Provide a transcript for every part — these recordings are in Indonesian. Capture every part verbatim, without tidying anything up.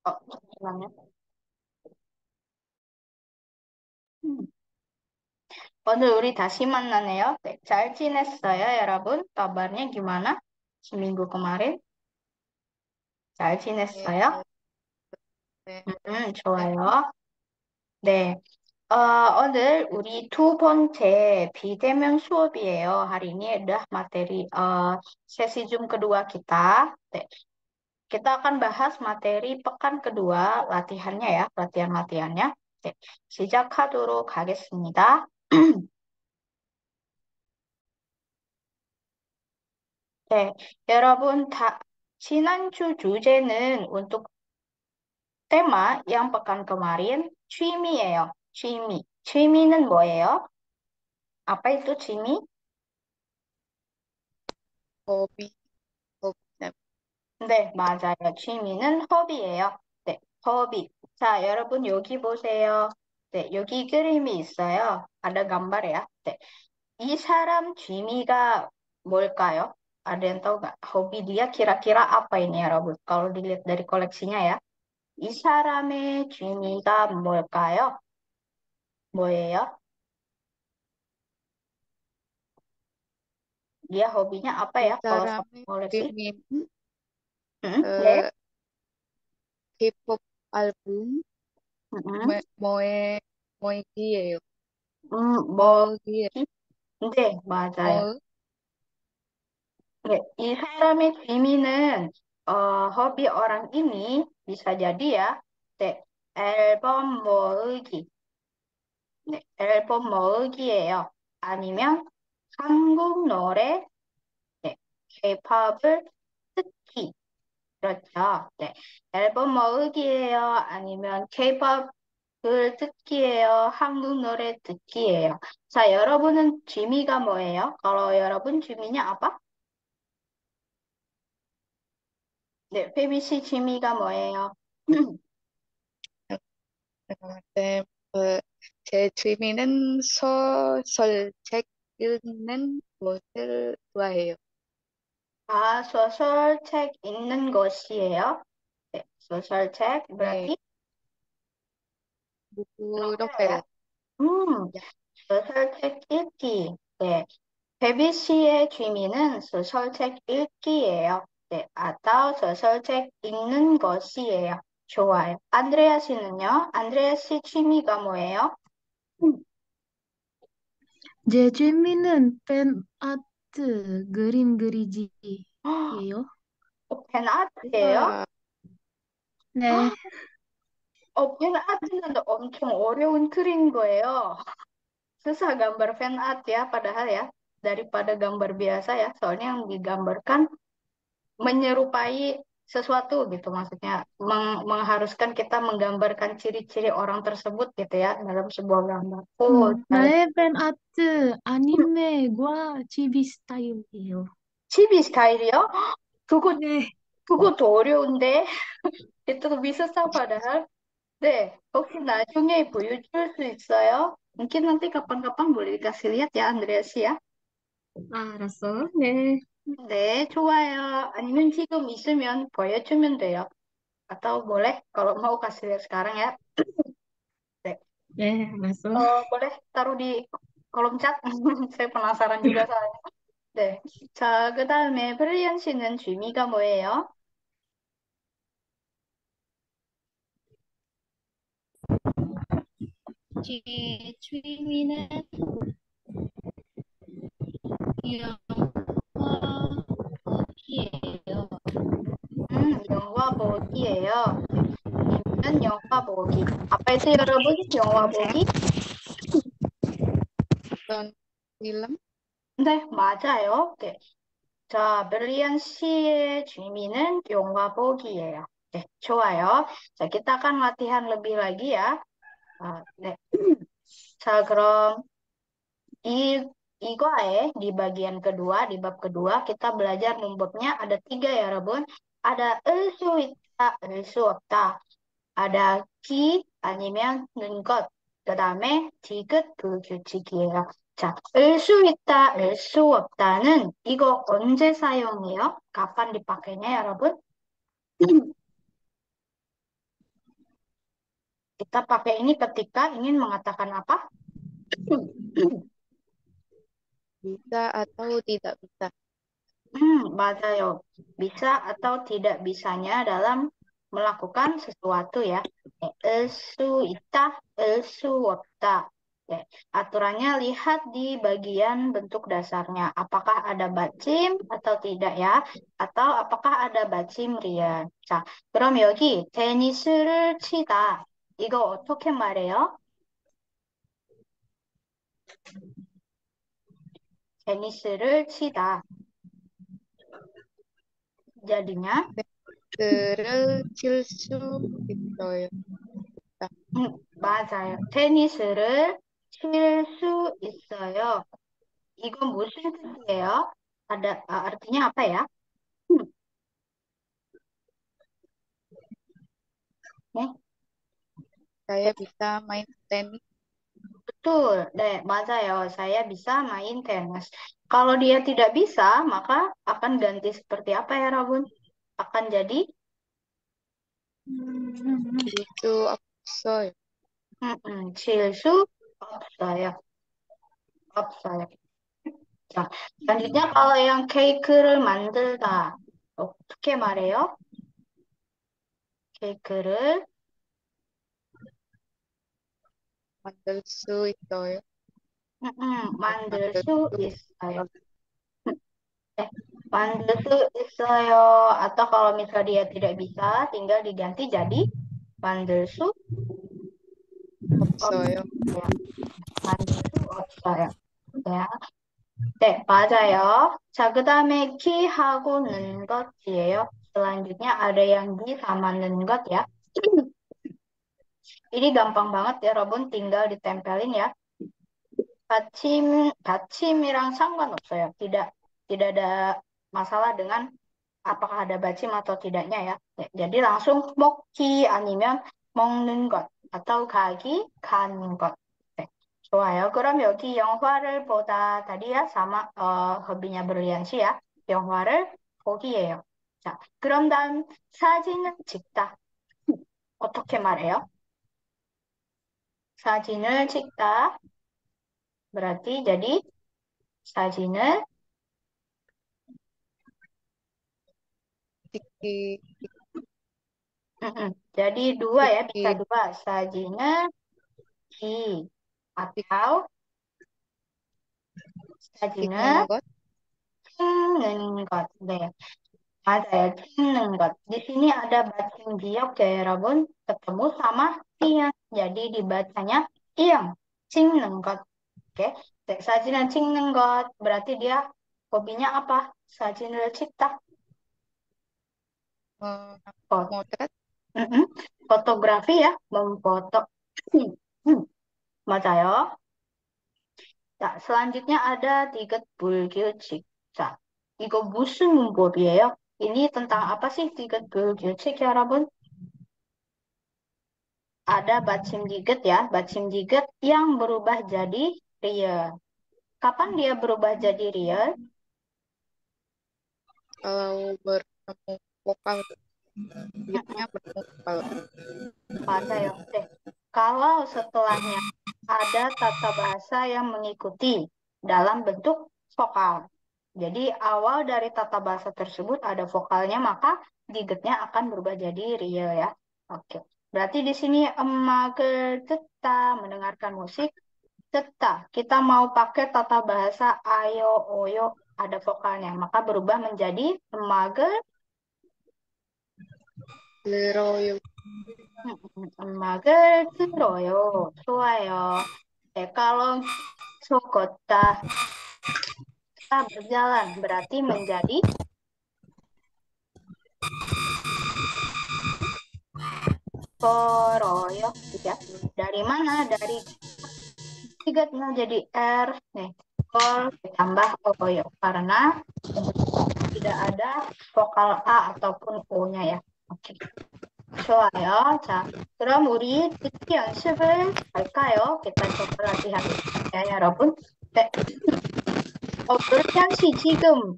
어, 잠시만요. 음. 오늘 우리 다시 만나네요. 네, 잘 지냈어요, 여러분? kabarnya gimana? Seminggu kemarin 잘 네, 지냈어요? 네, 음, 네. 좋아요. 네, 어, 오늘 우리 두 번째 비대면 수업이에요. Hari ini udah materi uh, sesi Zoom kedua kita. 네, kita akan bahas materi pekan kedua latihannya ya, latihan-latihannya. 네, 시작하도록 하겠습니다. 네, 여러분 다 지난주 주제는 untuk tema yang pekan kemarin 취미예요. 취미. 취미는 뭐예요? apa itu 취미? 허비, 허비, 네. 네, 맞아요. 취미는 허비예요. 네, 허비. 자, 여러분 여기 보세요. 네, 여기 그림이 있어요. ada gambar ya. 네, 이 사람 취미가 뭘까요? Ada yang tahu nggak? Hobi dia kira-kira apa ini ya, Robert? Kalau dilihat dari koleksinya ya. 이 사람의 취미가 뭘까요? 뭐예요? Dia hobinya apa 이 ya kalau soal 사람의 koleksi? 취미는 Hmm, 네. 어, K-pop 앨범 Mm-mm. 뭐, 뭐의 뭐이기예요. 음, 뭐, 뭐기에 네, 맞아요. 뭐 네, 이 사람의 취미는 어, hobi orang ini bisa jadi ya, 네, 앨범 모으기, 네, 앨범 모으기예요. 아니면 한국 노래, 네, K-팝을 듣기. 그렇죠. 네. 앨범 모으기예요. 아니면 케이팝을 듣기예요. 한국 노래 듣기예요. 자, 여러분은 취미가 뭐예요? kalau 여러분 취미nya apa? 네, 페비 씨 취미가 뭐예요? 네, 어, 제 취미는 소설책 읽는 것을 좋아해요. 아, 소설책 읽는 것이에요. 네, 소설책 네, berarti 부부 novel ya. 노벨. 음, 야, 소설책 읽기. 네, 베비 씨의 취미는 소설책 읽기예요. 네, atau 소설책 읽는 것이에요. 좋아요. 안드레아 씨는요? 안드레아 씨 취미가 뭐예요? 음, 제 취미는 팬아트, 그림 그리기예요. 어, 팬아트예요? 우와, 네, 어, 팬아트는 엄청 어려운 그림 거예요. Susah gambar fan art ya, padahal ya, daripada gambar biasa ya, soalnya yang digambarkan menyerupai sesuatu gitu, maksudnya meng- mengharuskan kita menggambarkan ciri-ciri orang tersebut gitu ya, dalam sebuah gambar. Oh, 음, 잘 나의 팬아트 아니메과 지비 스타일이에요. 치비 스타일이요? 그거, 네, 그것도 어려운데? itu bisa padahal. 네, 혹시 나중에 보여줄 수 있어요? mungkin nanti kapan-kapan boleh dikasih lihat ya, Andreas ya. 알았어. 네, 네, 좋아요. 아니면 지금 있으면 보여주면 돼요. Atau boleh kalau mau kasih lihat sekarang ya. Dek. 네, 알았어. Eh, boleh taruh di kolom chat. Saya penasaran juga soalnya. 네. 자, 그다음에 브릴리언 씨는 취미가 뭐예요? 제 취미는 영화기예요. 음, 영화 보기예요. 네. 취미는 영화 보기. apa itu 여러분? 영화 보기? 어떤 필름? 네, 맞아요. 네. 자, 브릴리언 씨의 취미는 영화 보기예요. 네, 좋아요. 자, kita akan latihan lebih lagi ya. 아, 네. 자, 그럼 Di igoe di bagian kedua, di bab kedua, kita belajar membuatnya ada tiga ya, Rabun. Ada elsu ita, elsu opta. Ada ki, 아니면 는 것. 그다음에 디귿 불규칙이에요. 자, elsu ita, el수 없다는 이거 언제 사용해요? kapan dipakainya ya, Rabun? Kita pakai ini ketika ingin mengatakan apa? Bisa atau tidak bisa. Hmm, 맞아요. Bisa atau tidak bisanya dalam melakukan sesuatu ya. 을 수 있다, 을 수 없다. Oke. Aturannya lihat di bagian bentuk dasarnya. Apakah ada 받침 atau tidak ya? Atau apakah ada 받침 리을. 자, 그럼 여기 테니스를 치다. 이거 어떻게 말해요? 테니스를 치다. jadinya 테니스를 칠 수 있어요. 음, 맞아요. 테니스를 칠 수 있어요. 이건 무슨 뜻이에요? ada 아, artinya apa ya? Hmm, 네, Saya bisa main tenis. betul. Deh, 맞아요. Saya bisa main tenis. Kalau dia tidak bisa, maka akan ganti seperti apa ya, Rabun? Akan jadi 칠 수 없어요. mm-mm, 칠 수 없어요. 없어요. 자, selanjutnya kalau yang 케이크를 만들다, 어떻게 말해요? 케이크를 만들 수 있어요. mm-mm, 만들 만들 수 수 있어요. 있어요. Eh, 만들 수 있어요. Atau kalau misalnya dia tidak bisa, tinggal diganti jadi 만들 수 없어요. 없어요. 만들 수 없어요. 야, 네, 맞아요. 자, 그 다음에 키하고 는 것이에요. Selanjutnya ada yang di sama 는 것 ya. Ini gampang banget ya, Robun. Tinggal ditempelin ya. 받침, 받침이랑 상관없어요. Tidak, tidak ada masalah dengan apakah ada 받침 atau tidaknya ya. 네, jadi langsung 먹기 아니면 먹는 것 atau 가기, 가는 것. 네, 좋아요. 그럼 여기 영화를 보다 tadi ya sama 어, 허비냐 브릴리언시 야. 영화를 보기예요. 자, 그럼 다음 사진을 찍다. 어떻게 말해요? 사진을 찍다. berarti jadi 사진을 찍기, mm-mm. Jadi dua ya, bisa 찍기, dua. 사진을 기 찍, atau 사진을 찍는 것. 찍는 것. 네, 맞아요. 찍는 것. Di sini ada bacing giok ya, Rabun. Ketemu sama tiang. Jadi dibacanya tiang. 찍는 것. Oke. 네, 사진을 찍는 것. Berarti dia hobinya apa? 사진을 찍다. 어, Oh, motret, mm-mm. Fotografi ya, memfoto. Hmm, hmm, 맞아요. 자, selanjutnya ada tiket 불규칙. 자, 이거 무슨 문법이에요? Ini tentang apa sih tiket 불규칙 ya, Rabun? Ada batsim diget ya, batsim diget yang berubah jadi real. Kapan dia berubah jadi real? kalau bertemu vokal, Mm-mm, lihatnya bertemu vokal. Ada ya. Deh. Kalau setelahnya ada tata bahasa yang mengikuti dalam bentuk vokal. Jadi awal dari tata bahasa tersebut ada vokalnya, maka digetnya akan berubah jadi real ya. Oke. Berarti di sini emakel teta mendengarkan musik teta. Kita mau pakai tata bahasa ayo oyo ada vokalnya, maka berubah menjadi emakel 들어요. 음악을 들어요. 좋아요. 네, kalau 속었다, kita berjalan, berarti menjadi koroyo. Ya. Dari mana? Dari tiga jadi R. Nih, kor ditambah oyo. Karena tidak ada vokal A ataupun O-nya ya. Oke. 좋아요. 자, 그럼 우리 듣기 연습을 할까요? kita coba latihan ya, 여러분. 네. 어, 브리안 씨 지금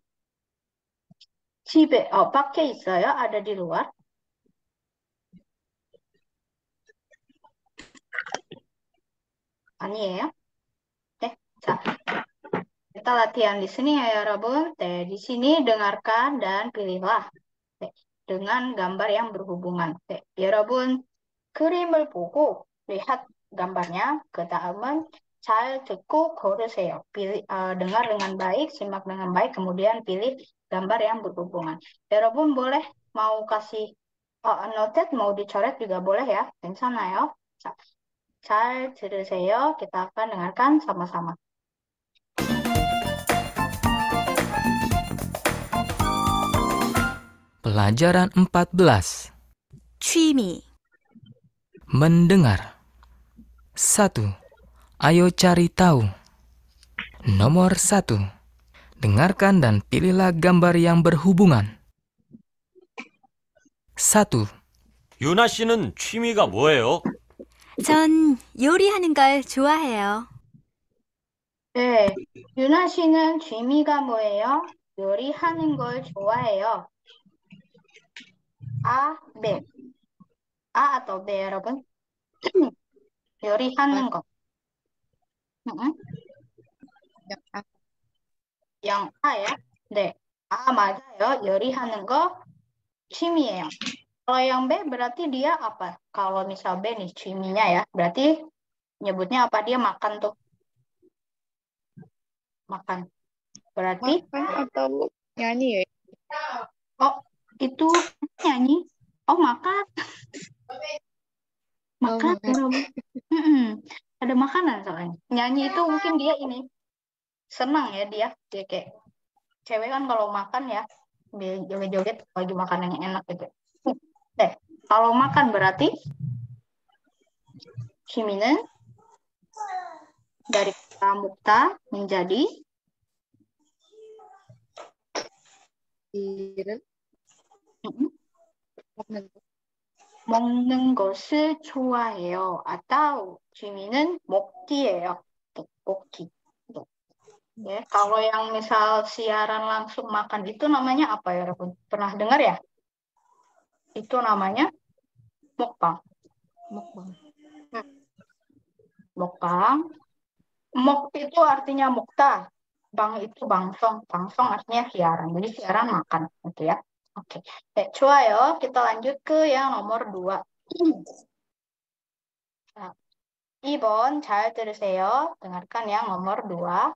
집에, 어, 밖에 있어요? ada di luar? 아니에요? 네. 자, kita latihan di sini ya, 여러분. 네, di sini dengarkan dan pilihlah. 네, dengan gambar yang berhubungan. 네, 여러분 그림을 보고 lihat gambarnya. 그 다음은 잘 듣고 고르세요. pilih, eh, dengar dengan baik, simak dengan baik, kemudian pilih gambar yang berhubungan. 여러분 boleh mau kasih oh, noted, mau dicoret juga boleh ya. 괜찮아요? 자, 잘 들으세요. kita akan dengarkan sama-sama. Pelajaran empat belas. 취미, Mendengar. Satu. Ayo cari tahu. Nomor satu. Dengarkan dan pilihlah gambar yang berhubungan. Satu. 유나 씨는 취미가 뭐예요? 전 요리하는 걸 좋아해요. 네, 유나 씨는 취미가 뭐예요? 요리하는 걸 좋아해요. 아, 네. 아 atau B, 여러분? 요리하는 거. 음, Yang A. yang A ya? 네. A 맞아요. 요리하는 거 취미예요. Kalau yang B berarti dia apa? Kalau misal B nih 취미nya ya, berarti nyebutnya apa? Dia makan tuh. Makan. Berarti, Makan atau nyanyi ya? oh itu nyanyi. Oh makan. Oh, Makan, makan. yarabbun. Mm-mm. Ada makanan soalnya. Nyanyi itu mungkin dia ini senang ya dia. Dia kayak cewek kan kalau makan ya dia joget-joget lagi makan yang enak gitu. Deh, kalau makan berarti 취미는 dari kata mukta menjadi Ir은 mm-mm, 먹는 거. 먹는 것을 좋아해요. atau 취미는 먹기예요. 네, 먹기. 네. Ya, kalau yang misal siaran langsung makan itu namanya apa ya, Rabun? Pernah dengar ya? Itu namanya mukbang. 먹방. Mukbang. Muk itu artinya mukta. Bang itu bangsong. Bangsong artinya siaran. Jadi siaran makan. Gitu ya. Oke. Okay. 좋아요. Kita lanjut ke yang nomor dua. Nah, 이 번 잘 들으세요. Dengarkan yang nomor dua.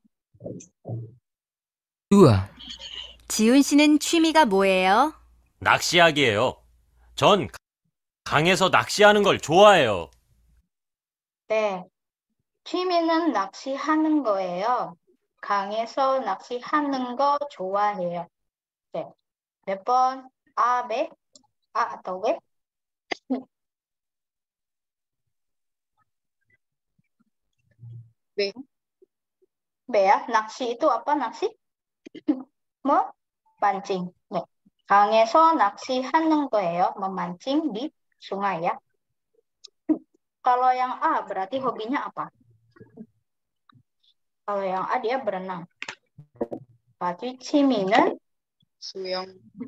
Dua. 지훈 씨는 취미가 뭐예요? 낚시하기예요. 전 강에서 낚시하는 걸 좋아해요. 네. 취미는 낚시하는 거예요. 강에서 낚시하는 거 좋아해요. 네. 몇 번? 아, 네? 아, atau 왜? B. B ya. 낚시 itu apa 낚시? 뭐? mancing. 네. 강에서 낚시하는 거예요. memancing di sungai ya. Kalau yang A berarti hobinya apa? Kalau yang A dia berenang. Berarti 취미는 수영.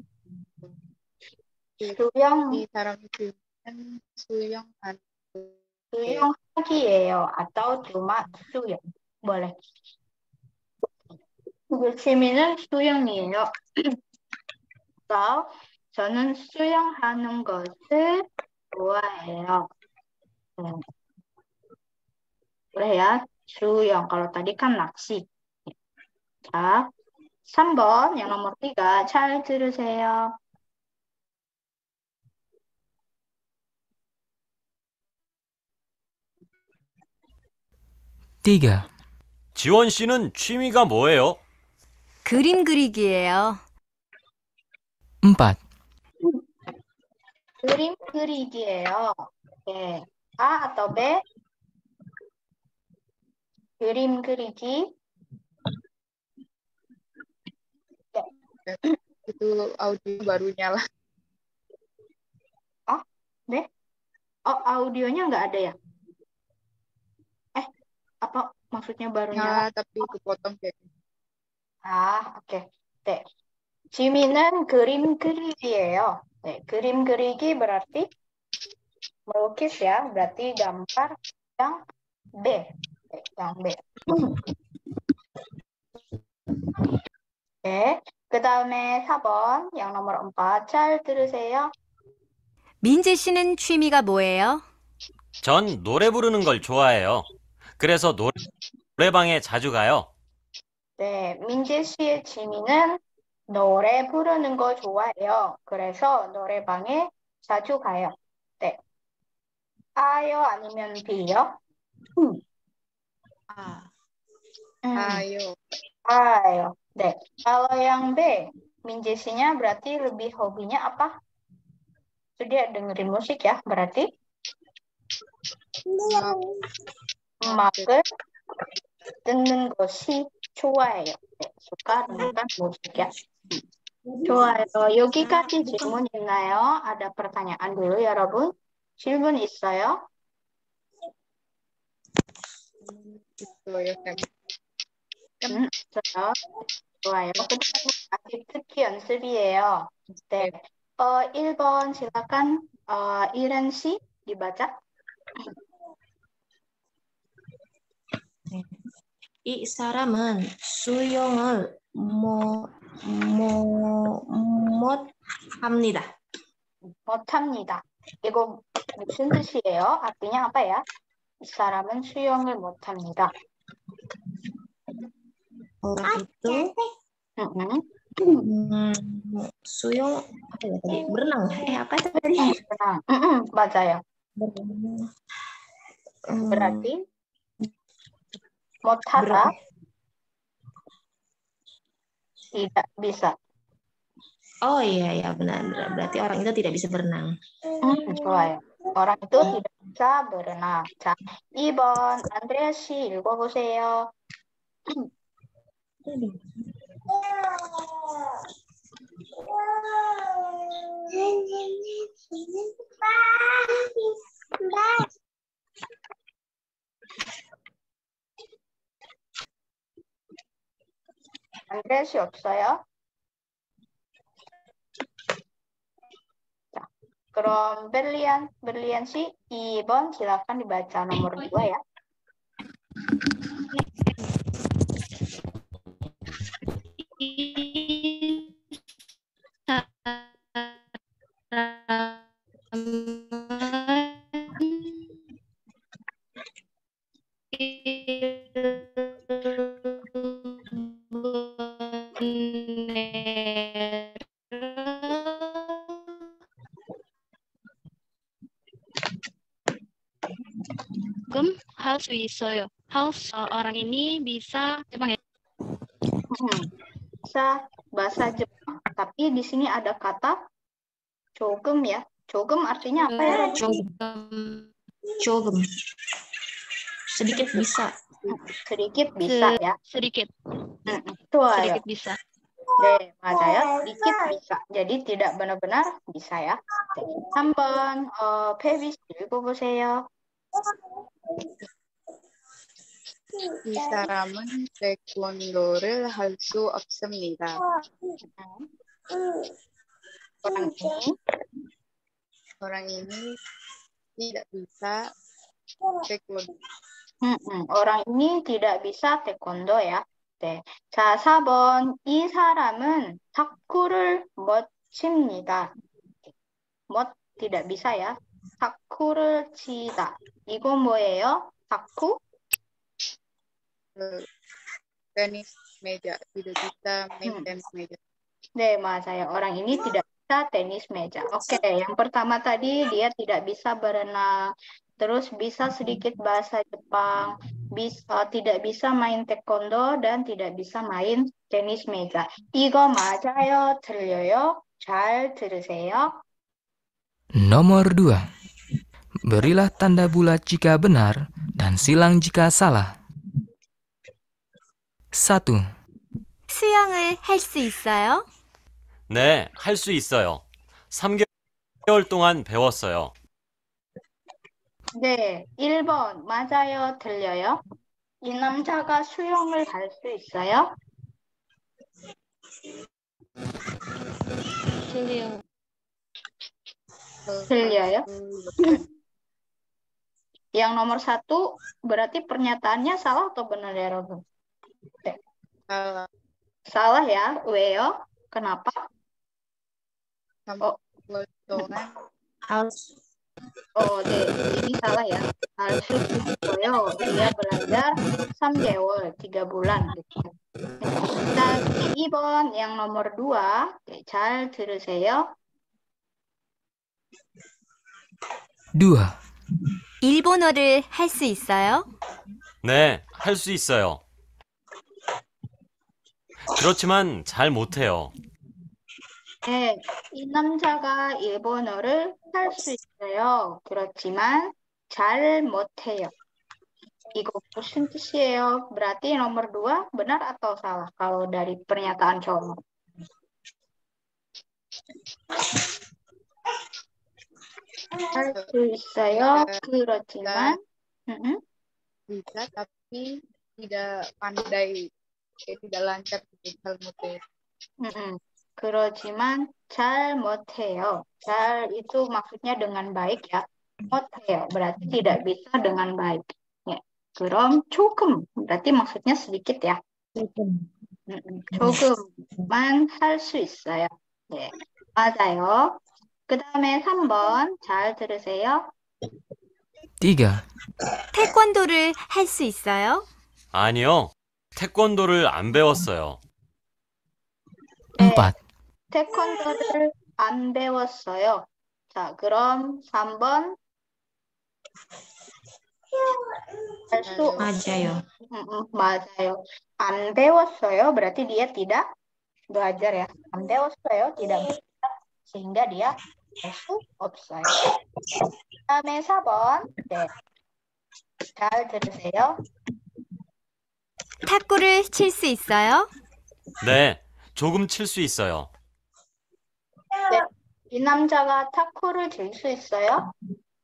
수영, 이 사람 취미는 수영하는 거. 수영하기예요. atau cuma 수영. boleh. 그 취미는 수영이에요. atau 저는 수영하는 것을 좋아해요. 네. boleh ya, 수영. Kalau tadi kan 낚시. 자, 삼 번, yang nomor tiga, 잘 들으세요. Tiga. 지원 씨는 취미가 뭐예요? 그림 그리기예요. Empat. 그림 그리기예요. 네. A atau B? 그림 그리기. Itu audio baru nyala. Oh, deh. Oh, audionya nggak ada ya? Eh, apa maksudnya baru nyala? Nyala tapi kepotong kayak gitu. 아, 오케이. 네. 취미는 그림 그리기예요. 네, 그림 그리기 berarti melukis ya, berarti gambar yang B. 네, yang B. 네, 그 다음에 사 번, yang nomor empat. 잘 들으세요. 민재 씨는 취미가 뭐예요? 전 노래 부르는 걸 좋아해요. 그래서 노- 노래방에 자주 가요. 네, 민재 씨의 취미는 노래 부르는 거 좋아해요. 그래서 노래방에 자주 가요. 네. A요 아니면 B요? 음. A. 음, Ayo. A요. 네. Kalau yang B, Minje C-nya berarti lebih hobinya apa? Itu dia dengerin musik ya, berarti 음악, 음악을 듣는 것이 좋아해요. 네, suka dengarkan musik ya. 좋아요. 여기까지 질문 있나요? ada pertanyaan dulu ya, 여러분. 질문 있어요? 있어요, 쌤. 음, 있어요. 좋아요. 그 다음에 아직 듣기 연습이에요. 네. 어, 일 번 silakan 어, 이ren 씨 dibaca. 이 사람은 수영을 못, 못, 못합니다. 못합니다. 이거 무슨 뜻이에요? artinya apa ya? 이 사람은 수영을 못합니다. orang itu 음, 음, 수영 apa ya tadi? Berenang. Eh apa tadi? berenang. 음, 음, 맞아요. Berenang. 음, berarti 못하다, ber- tidak bisa. Oh iya ya benar, benar. Berarti orang itu tidak bisa berenang. 음, 좋아요. orang itu tidak bisa berenang. 자, 이 번 안드레아 씨 읽어보세요. 안드레아 씨 없어요? 자, 그럼 berlian, berlian 씨 이 번 silakan dibaca nomor dua ya. 조금 할 수 있어요. 할 수, 어, orang ini bisa Jepang ya. Hmm, bisa bahasa Jepang, tapi di sini ada kata 조금 ya. 조금 artinya apa ya? 조금, 조금. sedikit bisa. sedikit bisa ya. sedikit Hmm, 좋아요. sedikit bisa. 네, 맞아요. sedikit bisa. jadi tidak benar-benar bisa ya. 네, 한번 어, 페비 씨 읽어보세요. 이 사람은 태권도를 할 수 없습니다. orang ini Orang ini tidak bisa taekwondo. 음, 음, orang ini tidak bisa 태권도 ya. 네. 자, 사 번. 이 사람은 탁구를 못 칩니다. 못 tidak bisa ya. 탁구를 치다. 이거 뭐예요? 탁구? Eh, Tenis meja, tidak bisa main Hmm. tenis meja. 네, 맞아요. orang ini tidak bisa tenis meja. Oke, yang pertama tadi dia tidak bisa berenang, terus bisa sedikit bahasa Jepang, bisa tidak bisa main taekwondo dan tidak bisa main tenis meja. 이거 맞아요? 틀려요? 잘 들으세요. Nomor dua. Berilah tanda bulat jika benar dan silang jika salah. satu. 수영을 할 수 있어요? 네, 할 수 있어요. 삼 개월 동안 배웠어요. 네, 일 번 맞아요? 틀려요? 이 남자가 수영을 할 수 있어요? 틀려요. Eh, 틀려요? satu, Yang nomor satu berarti pernyataannya salah atau benar ya, Robin? salah. Salah ya, 왜요? Kenapa? Oh, 멀쩡한 Harus. oh, deh, ini salah ya. 할 수 있어요. Dia belajar 삼 개월, tiga bulan. Gitu. Nah, 이 번 yang nomor dua, oke, 잘 들으세요. dua, 일본어를 할 수 있어요? 네, 할 수 있어요. 그렇지만 잘 못해요. 네, 이 남자가 일본어를 할 수 있어요. 그렇지만 잘 못해요. 이거 무슨 뜻이에요? Berarti nomor dua benar atau salah kalau dari pernyataan cowok? 할 수 있어요. 그렇지만 mm-mm. bisa tapi tidak pandai, kayak tidak lancar gitu, hal mudah. Mm-mm. 그렇지만 잘 못해요. 잘 itu maksudnya dengan baik ya. 못해요 berarti tidak bisa dengan baik. Ya. 그럼 조금 berarti maksudnya sedikit ya. Mm-mm. 조금만 할 수 있어요. 네, 맞아요. 그 다음에 삼 번 잘 들으세요. tiga, 태권도를 할 수 있어요? 아니요, 태권도를 안 배웠어요. empat, 태권도를 안 배웠어요. 자, 그럼 삼 번 할 수 맞아요. 음, 음, 맞아요. 안 배웠어요. berarti dia tidak belajar ya. 안 배웠어요. tidak belajar. sehing가 dia 할 수 없어요. 다음에 사 번. 네. 잘 들으세요. 탁구를 칠 수 있어요? 네, 조금 칠 수 있어요. 네. 이 남자가 탁구를 칠 수 있어요?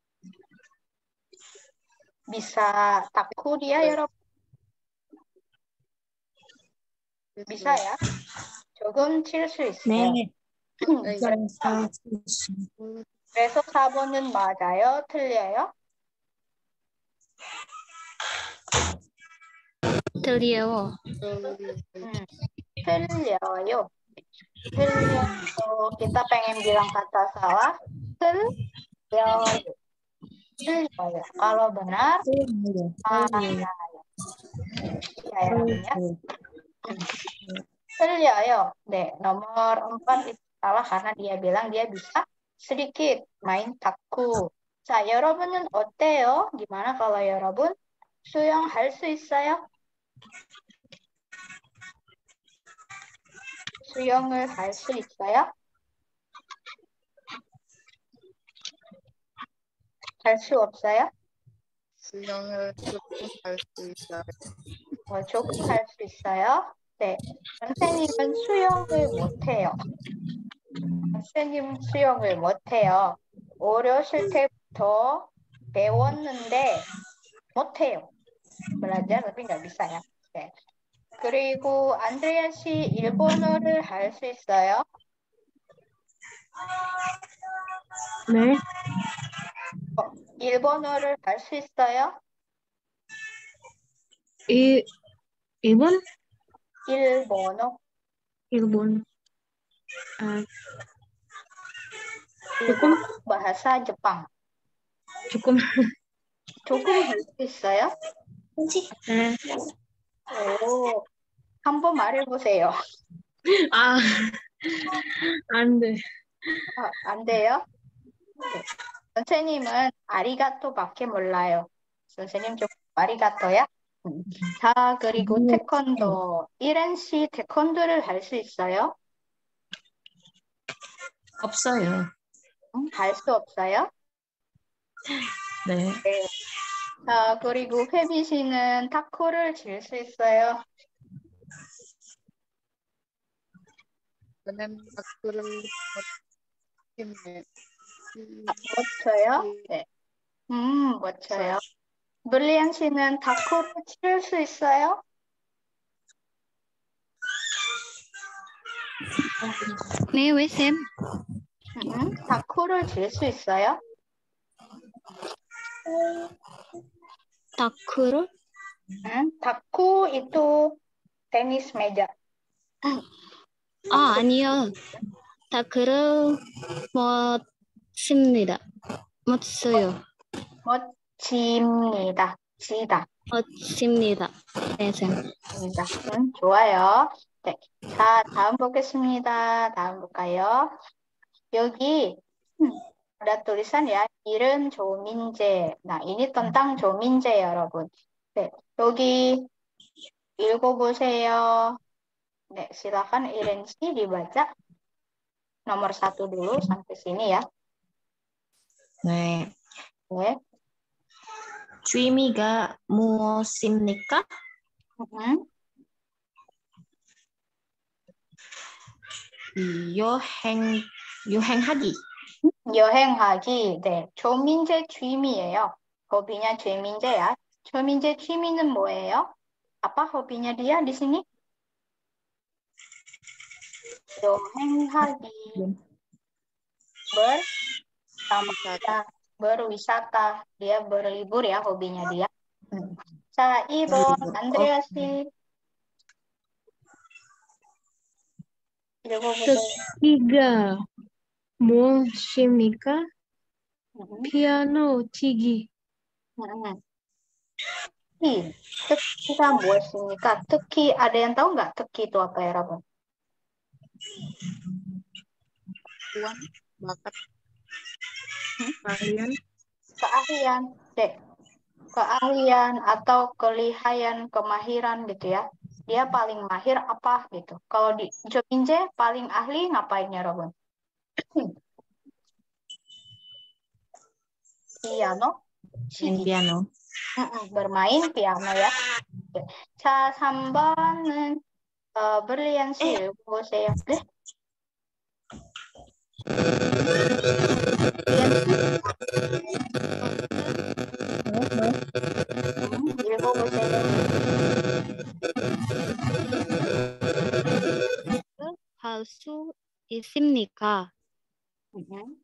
bisa takuria 여러분? bisa ya? 조금 칠 수 있어요. 네. 그래서, 그래서 사 번은 맞아요? 틀려요? 틀려요. 음, 틀려요. 틀려요. Kita pengen bilang kata salah. 틀려요. 틀려요. Kalau benar, 맞아요. Ya, ya. 틀려요. 네, nomor empat itu salah karena dia bilang dia bisa sedikit main 탁구. 자, 여러분은 어때요? Gimana kalau 여러분 수영할 수 있어요? 수영을 할 수 있어요? 할 수 없어요? 수영을 조금 할 수 있어요. 어, 조금 할 수 있어요? 네, 선생님은 수영을 못해요. 선생님은 수영을 못해요. 어렸을 때부터 배웠는데 못해요. belajar tapi nggak bisa ya. 네. 그리고 안드레아 씨 일본어를 할 수 있어요? 네. 어, 일본어를 할 수 있어요? 이 일본 일본어. 일본 아 일본 bahasa Jepang. 조금 조금 할 수 있어요? 네. 오, 한번 말해보세요. 아, 안 돼. 아, 안 돼요? 네. 선생님은 아리가토밖에 몰라요. 선생님 좀 아리가토야? 음. 자, 그리고 태권도. 이ren 씨 태권도를 할 수 있어요? 없어요. 음, 할 수 없어요? 네. 네. 자, 그리고 회비 씨는 탁구를 칠 수 있어요? 저는 탁구를 못했네. 아, 못 쳐요? 네. 음, 못 쳐요. 블리안 씨는 탁구를 칠 수 있어요? 네, 왜 쌤? 음, 탁구를 칠 수 있어요? 다크를? Hmm, taku itu tenis meja. 아, 아니요. 다크를 못 씁니다. 못 써요. 못 칩니다. 치다. 못 씁니다. 네, 쌤. 입니다. 음, 좋아요. 네. 자, 다음 보겠습니다. 다음 볼까요? 여기 음, ada tulisan ya, 이름 조민재. Nah, ini tentang 조민재, 여러분. 네, 여기 읽어보세요. 네, silakan Iren sih dibaca nomor satu dulu sampai sini ya. 네. 네. 취미가 무엇입니까? 음, 여행, 여행하기. 여행하기. 네, 조민재 취미예요. hobinya 조민재 ya. 조민재 취미는 뭐예요? Apa hobinya dia di sini? 여행하기. Berwisata. Berwisata. Dia berlibur ya hobinya dia. Hmm. Sa Ibon, berlibur. Andrea Oke. sih. 읽어보세요. 특기가 무엇입니까? 음, 피아노 치기. 음. 특기. 특기가 무엇입니까? 특기 ada yang tahu nggak 특기 itu apa ya, Rabon? Tuan, bakat. Kalian Keahlian. Dek. Keahlian atau kelihayan, kemahiran gitu ya. Dia paling mahir apa gitu. Kalau di Jominje paling ahli ngapain ya, Robon? Hmm. Piano, main 치기. piano. Mm-mm, bermain piano ya. Oke. 자, 삼 번은 어, 브릴리언 씨 읽어보세요. 네? 음, 읽어보세요. 할 수 있습니까? 음.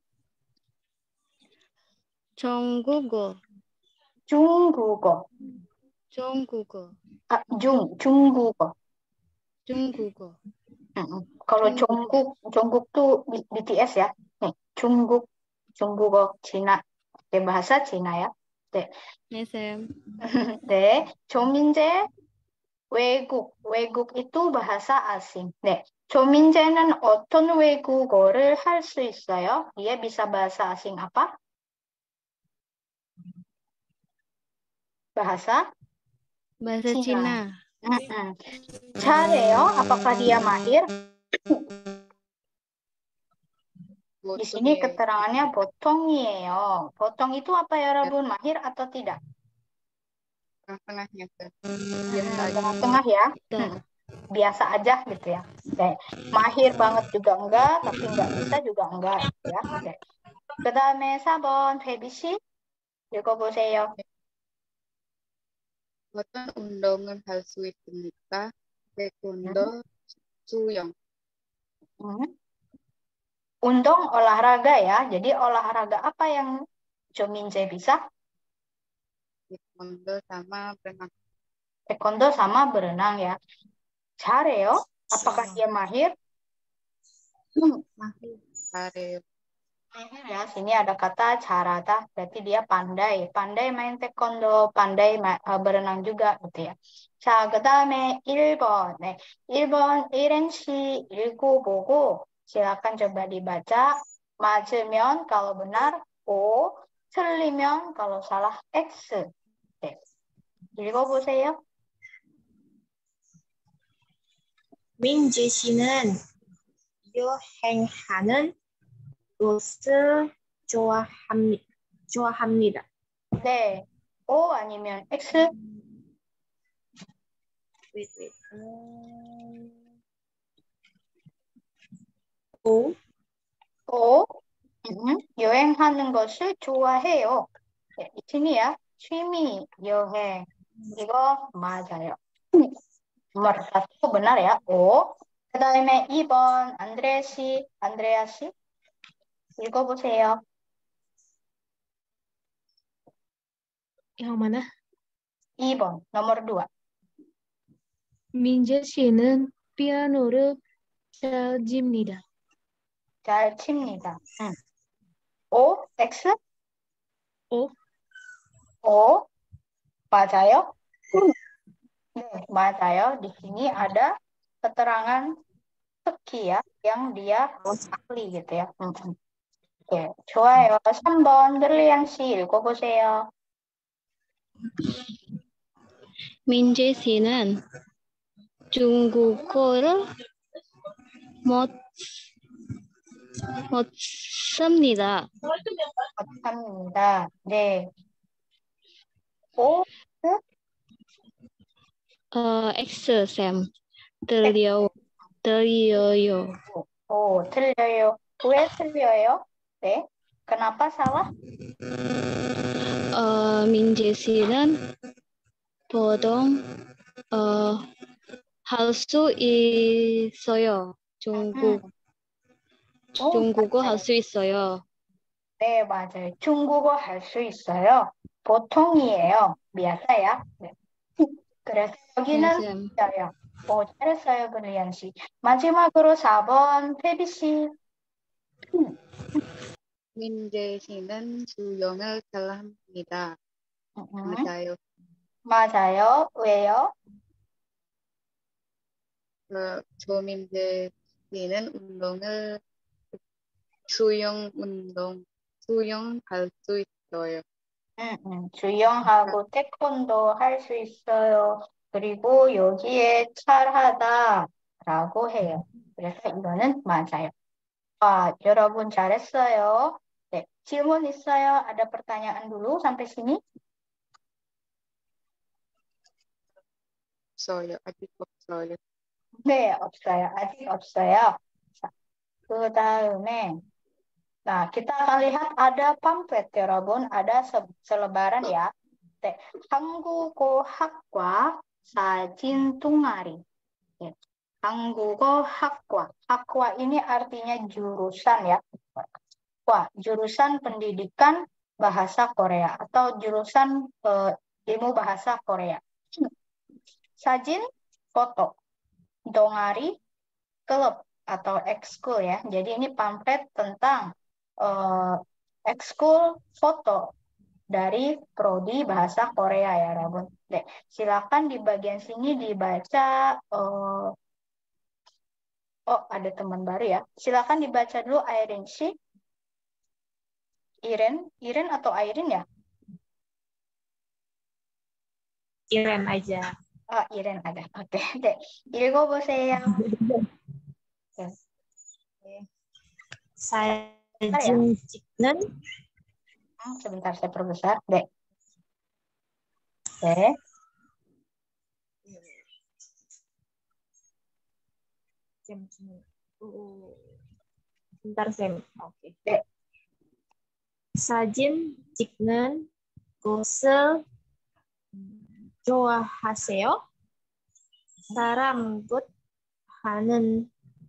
중국어, 중국어. 중국어, 아, 중, 중국어. 중국어. Mm-mm. Kalau 중국. Jungkook, Jungkook tuh B- BTS ya. Nih, Jungkook, Jungkook Cina. Oke, bahasa Cina ya. 네. 네, 쌤. 네. 조민재 외국. 외국 itu bahasa asing. 네. 조민재는 어떤 외국어를 할 수 있어요? Dia bisa bahasa asing apa? Bahasa bahasa Cina. Cina. Mm-mm. 잘해요? Apakah dia mahir? Di sini 보통이에요. keterangannya botong이에요. Botong itu apa ya, Rabun? Mahir atau tidak? Tengah-tengahnya, 쌤. Hmm, Biasa aja. tengah-tengah ya. 네. Hmm, biasa aja gitu ya. Oke. Mahir banget juga enggak, tapi enggak bisa juga enggak ya. Oke. 그다음에 사 번 회비 씨 읽어보세요. 어떤 운동을 할 수 있습니까? 태권도, 수영. Hmm. Untung olahraga ya. Jadi olahraga apa yang Jominje bisa? 태권도 sama berenang. Taekwondo sama berenang ya. 잘해요? Apakah dia mahir? Hmm. 잘해요. Mahir ya, sini ada kata carata, berarti dia pandai. Pandai main taekwondo, pandai ma- eh, berenang juga gitu ya. 자, 그다음에 일 번. 네. 일 번 이렌 씨 읽어보고 silakan coba dibaca. 맞으면 kalau benar O, 틀리면 kalau salah X. 네. 읽어보세요. 민재 씨는 여행하는 것을 좋아합니, 좋아합니다. 네. O 아니면 X? Wait, wait. 음, O. O. 음, 여행하는 것을 좋아해요. 네, 이 팀이야. 취미, 여행. 이거 맞아요. nomor satu benar ya. O. 그 다음에 이 번 안드레아 씨, 안드레아 씨 읽어보세요. Yang mana? 이 번, nomor dua. 민재 씨는 피아노를 잘 칩니다. 잘 칩니다. 음. O, X, O, O, 맞아요? 네, 맞아요. Di sini ada keterangan sekian yang dia ahli gitu ya. 음, 음. 오케이, 좋아요. 삼 번, 브릴리안 씨 읽어보세요. 민재 씨는 중국어를 못, 못 씁니다. 합니다. 네. O, 어, X, 쌤. 들려, 들려요. O, 틀려요. 왜 틀려요? 네. Kenapa salah? 어, 민재 씨는 보통 어, 할 수 있어요. 중국, 음. 오, 중국어 맞아요. 할 수 있어요. 네, 맞아요. 중국어 할 수 있어요. 보통이에요. 비슷해요. 네. 그래서 네, 여기는 쌤. 틀려요. 오, 잘했어요, 브릴리안 씨. 마지막으로 사 번, 페비 씨. 민재 씨는 수영을 잘합니다. 음, 맞아요. 맞아요. 왜요? 그 조민재 씨는 운동을 수영 운동 수영할 수 있어요. 음, 음. 주영하고 태권도 할 수 있어요. 그리고 여기에 잘하다라고 해요. 그래서 이거는 맞아요. 아, 여러분 잘했어요. 네, 질문 있어요? Ada pertanyaan dulu sampai sini? 없어요. 아직 없어요. 네, 없어요. 아직 없어요. 자, 그 다음에, nah kita akan lihat ada pamflet, 여러분. Ada se- selebaran ya. 네, 한국어 학과 사진 동아리. 네, 한국어 학과. 학과 ini artinya jurusan ya. Wah, jurusan pendidikan bahasa Korea atau jurusan eh, ilmu bahasa Korea. Sajin, foto. Dongari, klub atau ekskul ya. Jadi ini pamflet tentang eh, ekskul foto dari prodi bahasa Korea ya, Rabun. Deh, silakan di bagian sini dibaca. eh, oh, ada teman baru ya. Silakan dibaca dulu Airin Shi. Iren, Iren atau Airin ya? Iren aja. Oh, Iren ada. Oke, deh. 읽어보세요. 사진 찍는 Hmm, sebentar saya perbesar, deh. Oke. Jem, jem. Uh, Bentar, Sam. Oke. 네. 사진 찍는 것을 좋아하세요? 사람 곧 하는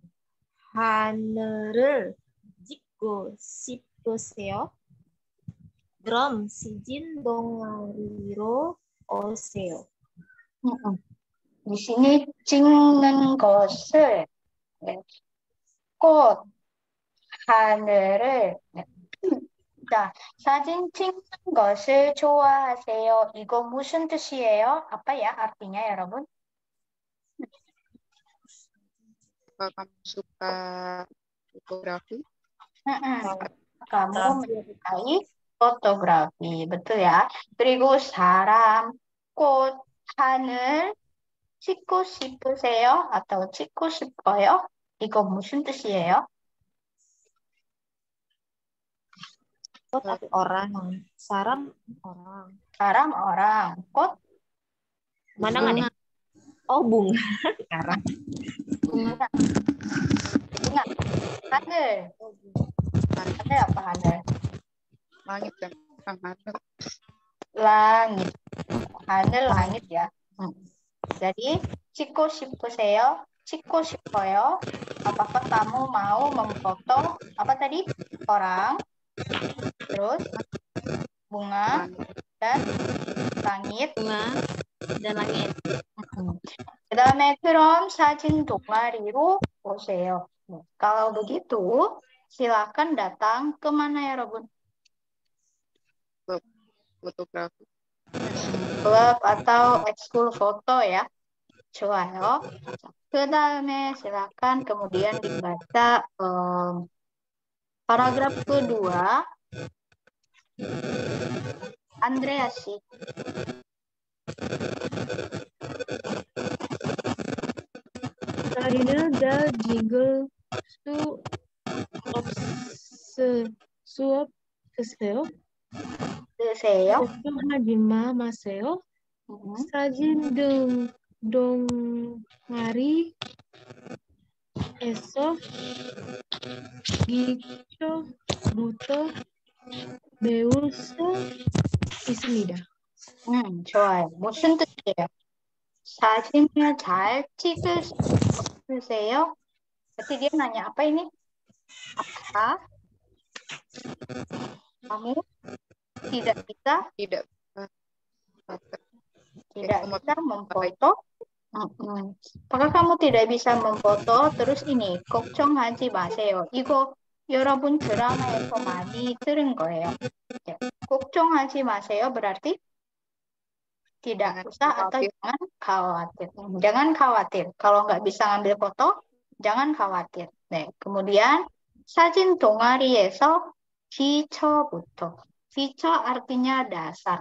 하늘을 찍고 싶으세요? 그럼 사진 동아리로 오세요. Hmm, hmm. Di sini 찍는 것을 네. 꽃 하늘을 네. 자, 사진 찍는 것을 좋아하세요. 이거 무슨 뜻이에요? Apa ya artinya ya, 여러분? Apa kamu suka fotografi? Mm-mm. Kamu menyukai fotografi, betul ya. 그리고 사람, 꽃, 하늘 찍고 싶으세요? atau 찍고 싶어요? 이거 무슨 뜻이에요? Kok tapi orang, saram orang. 사람, orang, 꽃, Mana nggak nih? Oh, bunga. Sekarang. bunga. Bunga. 하늘. 하늘 apa 하늘? Langit dan ha늘. langit. 하늘 langit ya. Hmm. Jadi 찍고 싶으세요? 찍고 싶어요. Apakah kamu mau memfoto apa tadi? Orang, terus bunga, Langit. dan langit. bunga, dan langit. 그 다음에 그럼 사진 동아리로 오세요. 네, kalau begitu, silakan datang ke mana 여러분? Fotografi. klub atau ekskul foto ya. 좋아요. 그 다음에 silakan kemudian dibaca em, paragraf kedua. Andrea sih. Karina da jingle 수 없으 수업 드세요? 드세요. 걱정하지 마 마세요. 음, 사진 등 동아리에서 기초부터 배울 수 있습니다. 음, 좋아요. 무슨 뜻이에요? 사진을 잘 찍을 수 없으세요? Berarti dia nanya apa ini? Apa kamu tidak bisa Tidak. tidak bisa memfoto? Mm-mm. Apakah kamu tidak bisa memfoto? Terus ini, 걱정하지 마세요. 이거 여러분 드라마에서 많이 들은 거예요. 야, 걱정하지 마세요 berarti tidak Jangan usah atau khawatir. jangan khawatir. Hmm, Jangan khawatir. Kalau nggak bisa ngambil foto, jangan khawatir. 네, kemudian 사진 동아리에서 기초부터. 기초 artinya dasar.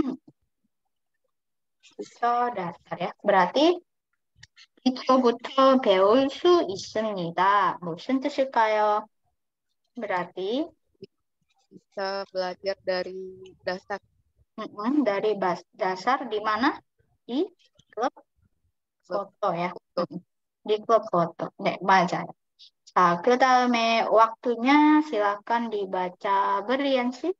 기초 dasar ya. berarti 기초부터 배울 수 있습니다. 무슨 뜻일까요? berarti Bisa belajar dari dasar. mm-mm, dari bas- dasar di mana? Di klub foto ya. Mm-mm. Di klub foto. 네, 맞아요. 자, 그 다음에 waktunya silakan dibaca berliansi.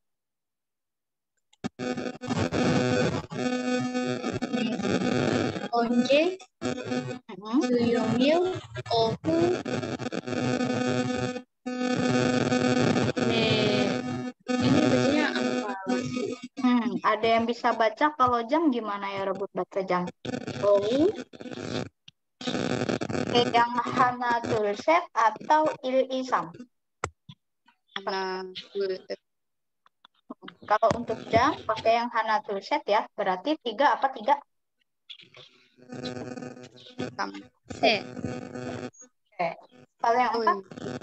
언제 Mm-mm. 수요일 오후 네 ini bacanya apa? Hmm, ada yang bisa baca kalau jam gimana ya rebut baca jam? Oh, yang hana tulset atau il isam. Karena tulis Kalau untuk jam pakai yang hana tulset ya, berarti tiga apa tiga? hitam. 셋 Oke. Kalau yang empat?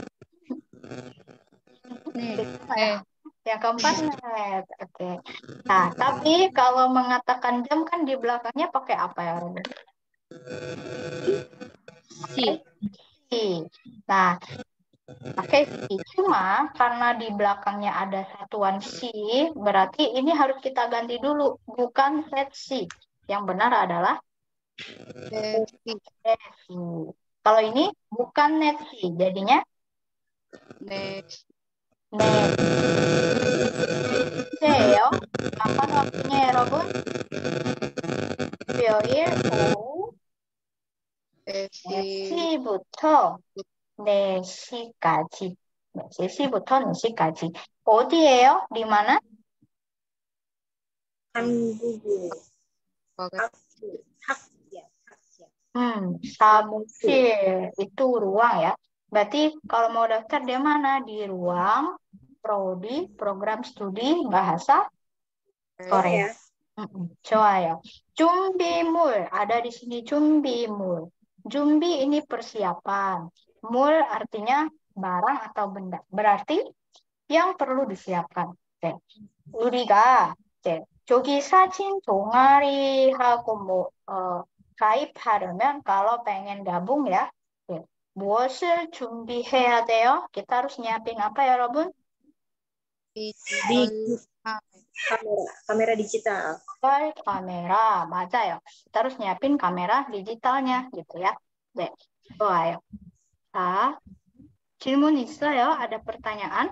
네 Ya. Yang keempat net. Oke. Nah, tapi kalau mengatakan jam kan di belakangnya pakai apa ya rebut? 시 Si. Nah, pakai si. Cuma karena di belakangnya ada satuan si, berarti ini harus kita ganti dulu. Bukan set si. Yang benar adalah Nesi. net si. Kalau ini bukan net si, jadinya Nesi. net. Seyo. Kapan waktunya ya, Robun? 수요일 오후 Nesi. 네 시부터 네 시까지. 네, 세 시부터 네 시까지. 어디예요? di mana? 한국어 Bagus. 학습 학습 Hmm, samusil itu ruang ya. Berarti kalau mau daftar di mana? Di ruang prodi program studi bahasa Korea. Mm-mm, 좋아요. 준비물 ada di sini 준비물. 준비 ini persiapan. 물 artinya barang atau benda. Berarti yang perlu disiapkan. 네. 우리가 이제 저기 사진 동아리하고 뭐 어, 가입하려면 kalau pengen gabung ya, 네. 무엇을 준비해야 돼요? kita harus nyiapin apa ya, 여러분? Digital. kamera kamera digital. digital kamera, 맞아요. kita harus nyiapin kamera digitalnya gitu ya. 네, 좋아요. 자, 질문 있어요? ada pertanyaan?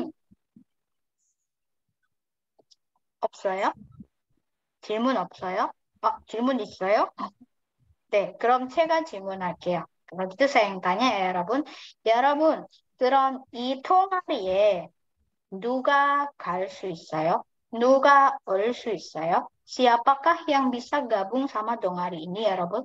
없어요? 질문 없어요? 어, 질문 있어요? 네, 그럼 제가 질문할게요. 그럼 itu saya yang tanya ya, 여러분. 여러분, 그럼 이 동아리에 누가 갈 수 있어요? 누가 올 수 있어요? Siapakah yang bisa gabung sama 동아리 ini, 여러분?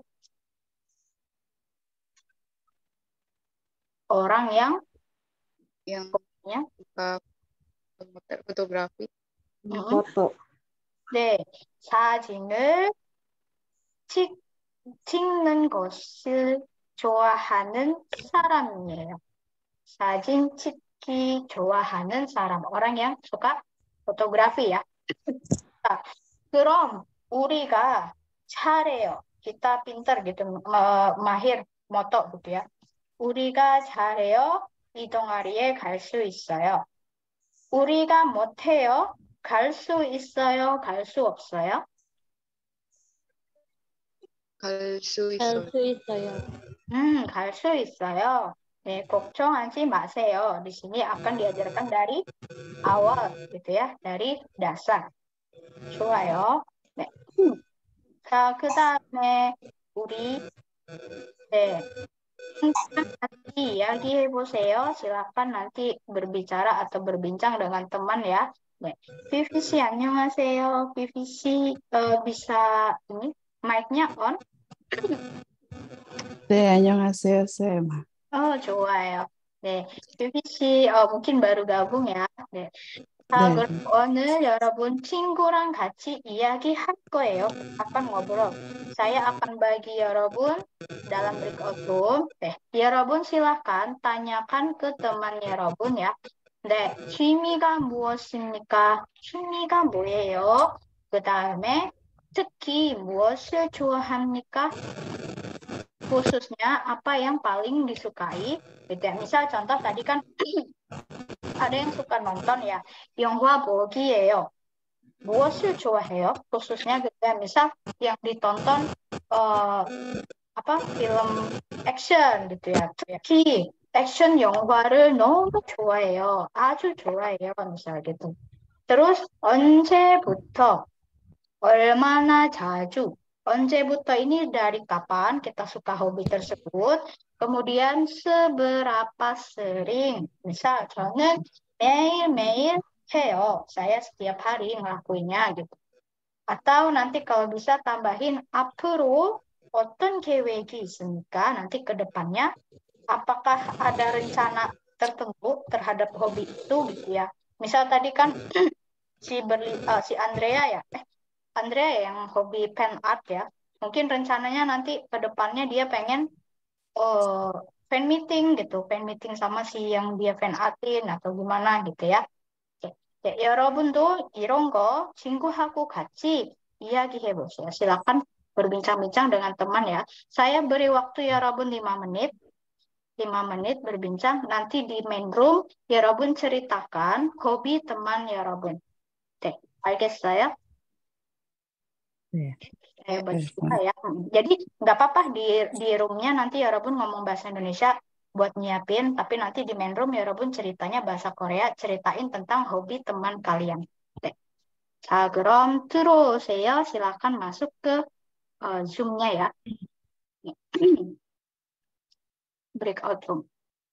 Orang yang Yang ya? suka memotret fotografi. 음, Foto. 네, 사진을 찍, 찍는 것을 좋아하는 사람이에요. 사진 찍기 좋아하는 사람. Orang yang suka fotografi ya. Nah, 그럼 우리가 잘해요. kita pinter gitu, ma- mahir moto gitu ya. 우리가 잘해요. 이 동아리에 갈 수 있어요. 우리가 못해요. 갈 수 있어요. 갈 수 없어요. 갈 수 갈 있어요. 수 있어요. 음, 갈 수 있어요. 네, 걱정하지 마세요. Di sini akan diajarkan dari awal gitu ya, dari dasar. 좋아요. 네. 자, 그 다음에 우리 네, 친구랑 같이 이야기해 보세요. silakan nanti berbicara atau berbincang dengan teman ya. 네, 피피 씨 안녕하세요. 피피 씨 어, bisa ini mic-nya on? 네, 안녕하세요, 쌤. Oh, 좋아요. 네, 피피 씨 어, mungkin baru gabung ya. 네. 자, 네, 그럼 오늘 여러분 친구랑 같이 이야기할 거예요. akan ngobrol. Saya akan bagi 여러분 dalam breakout room. 네, 여러분 silahkan tanyakan ke teman 여러분 ya. 네, 취미가 무엇입니까? 취미가 뭐예요? 그 다음에 특히 무엇을 좋아합니까? Khususnya apa yang paling disukai? Gitu ya. Misal contoh tadi kan ada yang suka nonton ya, 영화 보기예요. 무엇을 좋아해요? khususnya gitu ya. Misal yang ditonton eh, apa film action gitu ya. 특히 액션 영화를 너무 좋아해요. 아주 좋아해요. misal gitu. Terus 언제부터? 얼마나 자주? 언제부터 ini dari kapan kita suka hobi tersebut? Kemudian seberapa sering? Misal 저는 매일매일 해요. Saya setiap hari ngelakuinnya gitu. Atau nanti kalau bisa tambahin 앞으로 어떤 계획이 있습니까? Nanti ke depannya apakah ada rencana tertentu terhadap hobi itu gitu ya. Misal tadi kan si Berli, uh, si Andrea ya. Eh, Andrea yang hobi fan art ya. Mungkin rencananya nanti ke depannya dia pengen uh, fan meeting gitu, fan meeting sama si yang dia fan artin atau gimana gitu ya. Oke. Ya, 여러분도 이런 거 친구하고 같이 이야기해 보세요. silakan berbincang-bincang dengan teman ya. Saya beri waktu 여러분 lima menit. lima menit berbincang. Nanti di main room 여러분 ceritakan hobi teman 여러분. Oke, 알겠어요? 네. Eh, 네, juga ya. Jadi nggak apa-apa di di roomnya nanti 여러분 ngomong bahasa Indonesia buat nyiapin, tapi nanti di main room 여러분 ceritanya bahasa Korea, ceritain tentang hobi teman kalian. Oke. 자, 그럼 들어오세요. silakan masuk ke uh, Zoom-nya ya. Breakout room.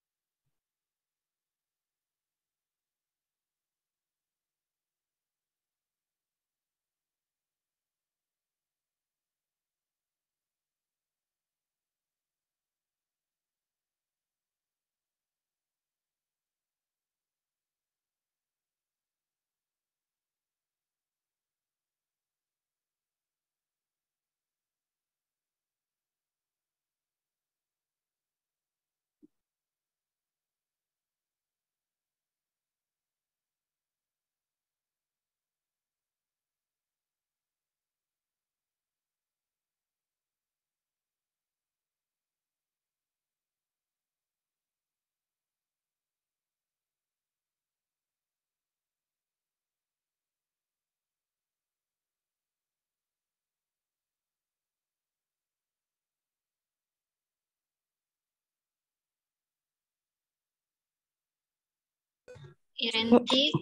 이렌지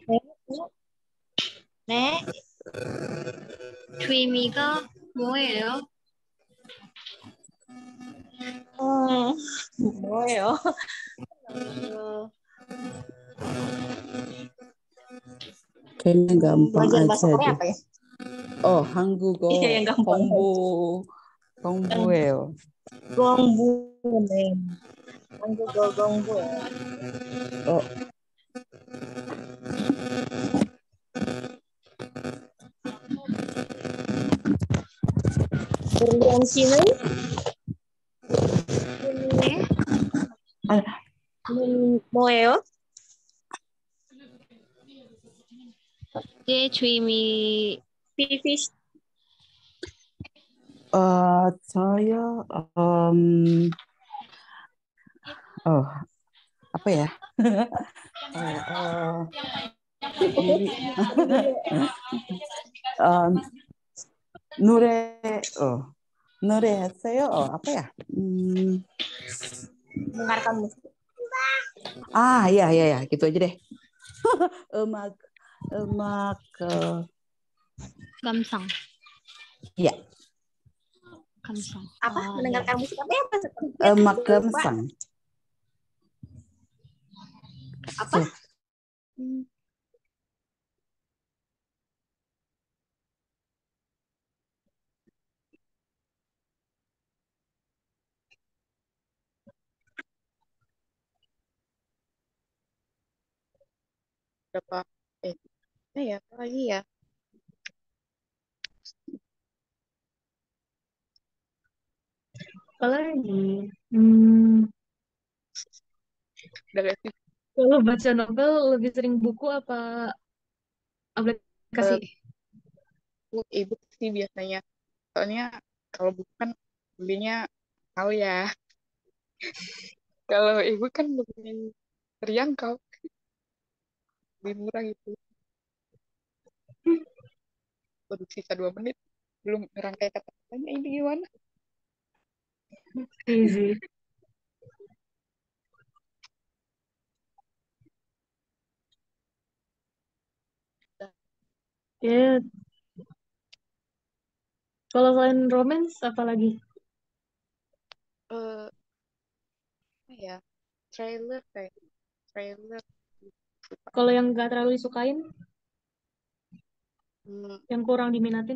네. 취미가 뭐예요? 음, 뭐예요? 어, Kayaknya gampang Belajar bahasa aja Korea deh. apa ya? Oh, 한국어 Iya, yang gampang. 공부 공부해요. 공부네. 한국어 공부해. 어, Berlian 씨는 네. 아, 음, 뭐예요? 제 주임이 피피시. 어, 저요, 음, oh, apa ya? Oh, oh, diri, um, 노래, oh, 노래 했어요? Oh, apa ya? Hmm, Mendengarkan musik. ah, ya, ya, ya, gitu aja deh. 음악, 음악, uh, 감상. ya, 감상. Apa? 아, 네. Mendengarkan musik apa ya? Bahasa Korea? 음악 Lupa. 감상. Apa? Tuh, Hmm, berapa? Eh, eh ya, apa lagi ya? Apalagi, hmm, Udah gak sih? kalau baca novel lebih sering buku apa aplikasi? Eh, Aku e-book sih biasanya. Soalnya kalau buku kan belinya tahu ya. Kalau e-book kan lebih terjangkau, lebih murah gitu. Baru sisa dua menit. Belum ngerangkai kata-katanya ini gimana? Easy. Ya, kalau selain romance, apa lagi? Eh, apa ya? Trailer kayak trailer. Suka. Kalau yang gak terlalu disukain, Hmm, yang kurang diminatin,